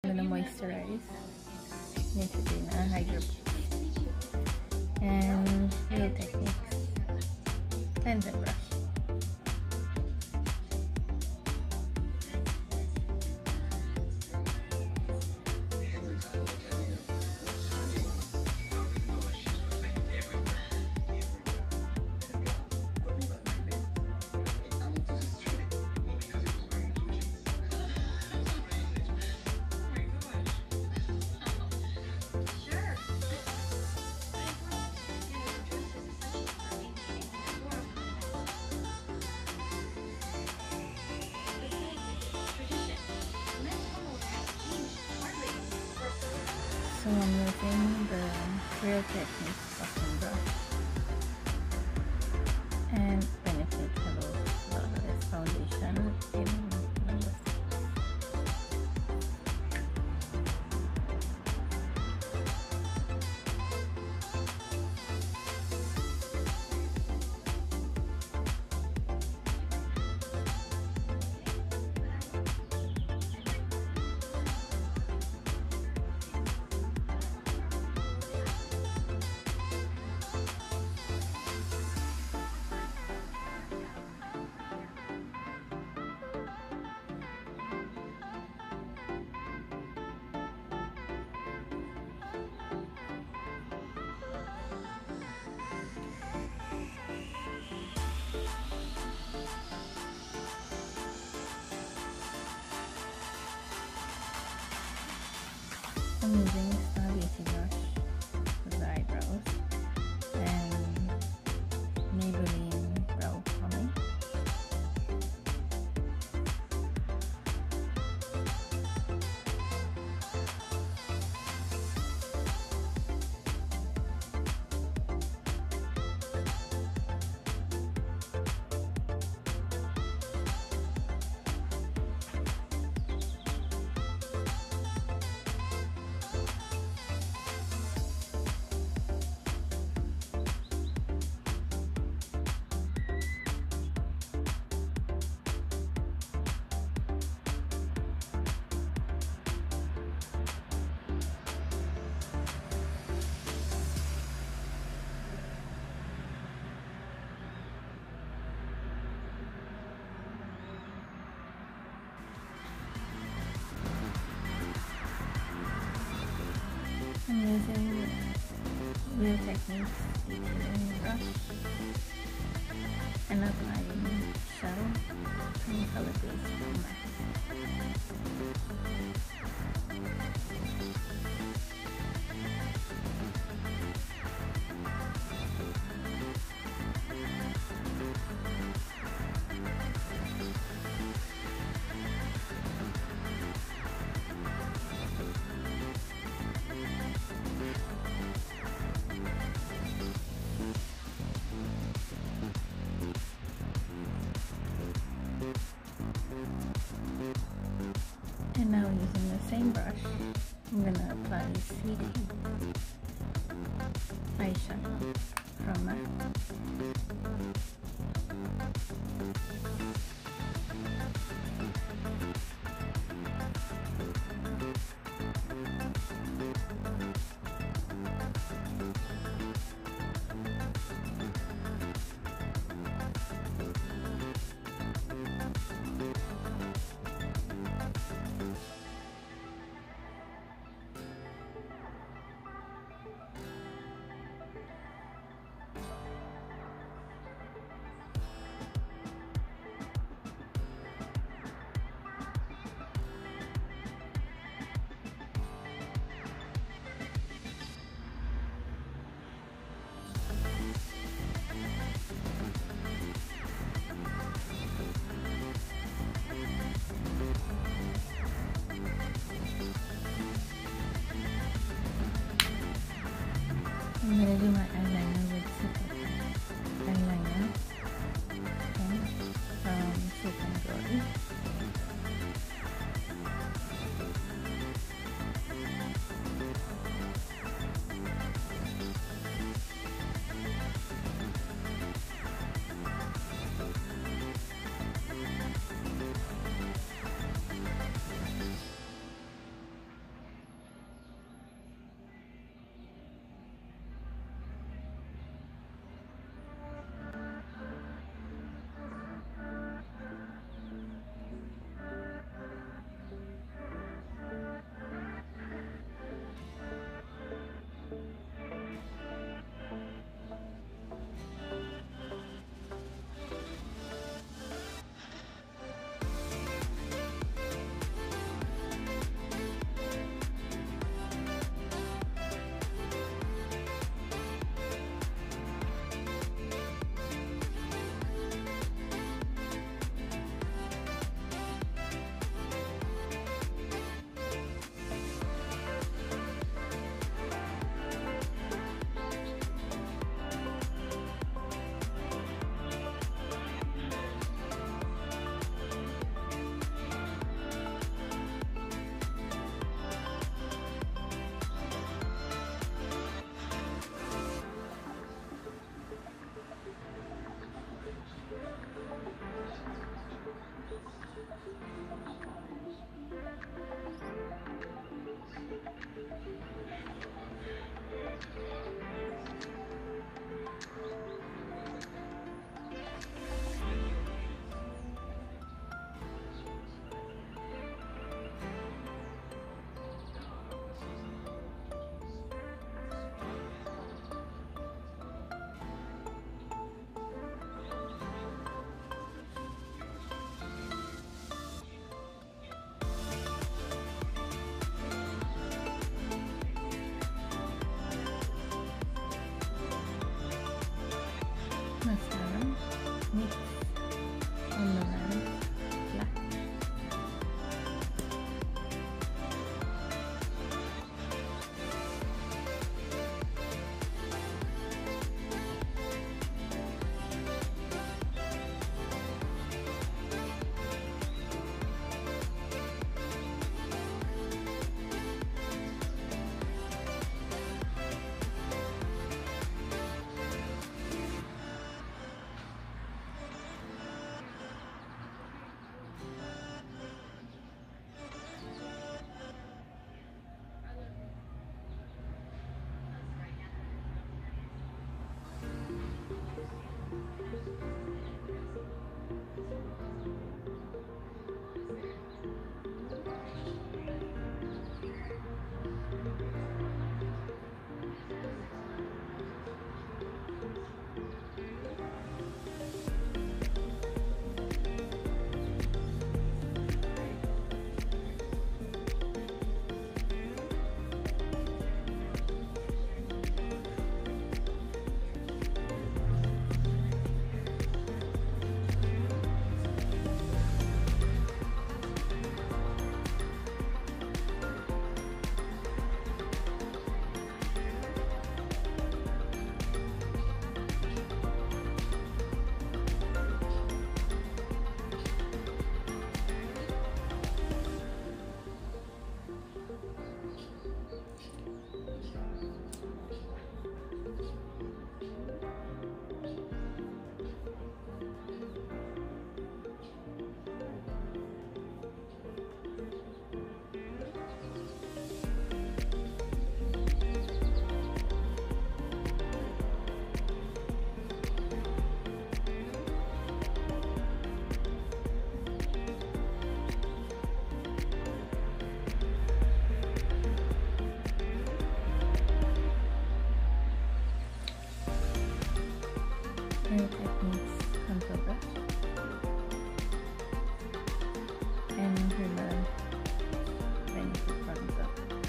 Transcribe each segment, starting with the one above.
gonna moisturize. Need to do a hydro and Real Techniques cleansing brush. So I'm using the Real Techniques softening brush and Benefit Hello Flawless Foundation in number 6. I'm using Star Beauty brush for the eyebrows and Maybelline Brow Pomade. I'm using Real Techniques detailing brush and applying shadow and color base on my And now using the same brush, I'm gonna apply Sweetie eyeshadow from MAC. I'm gonna do my eyeliner with Super eyeliner from Silk and Glory. Real Techniques contour brush and Rimmel Benefit Bronzer.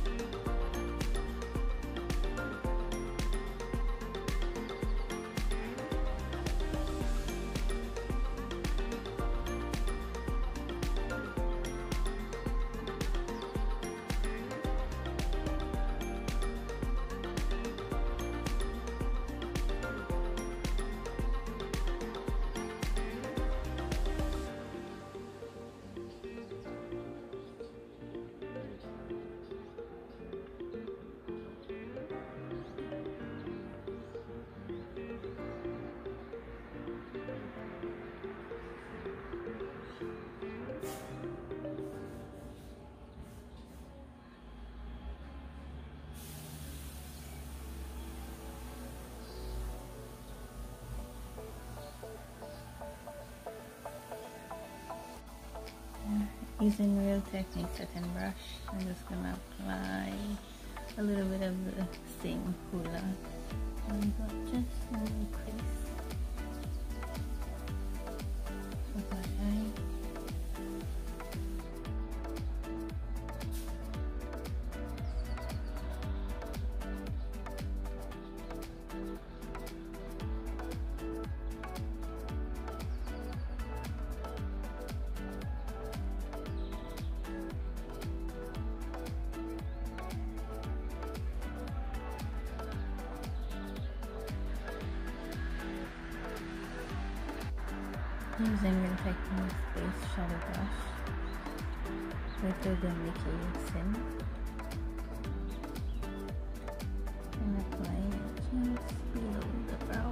Using Real Techniques satin brush, I'm just gonna apply a little bit of the same Hoola on just a little crease for my eye. Using Real Techniques base shadow brush with the Mickey Sim and apply it just below the brow.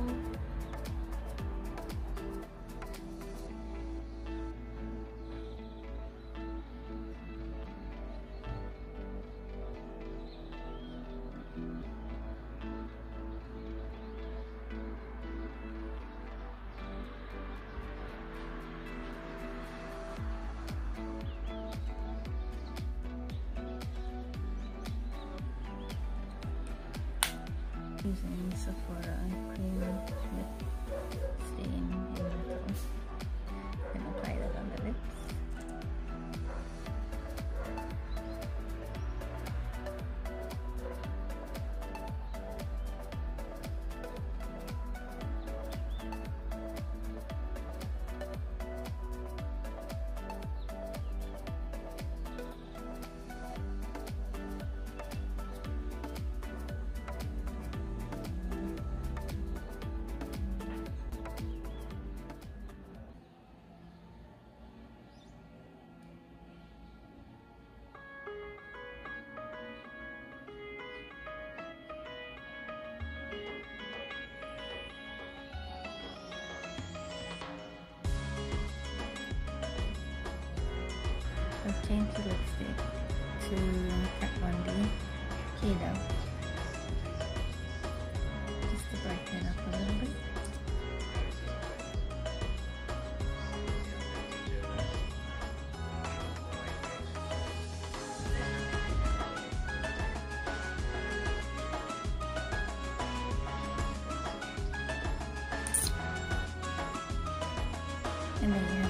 Using Sephora cream with stain in the tone and apply that on the lips. I've changed the lipstick to Kat Von D Kato, just to brighten it up a little bit. And then you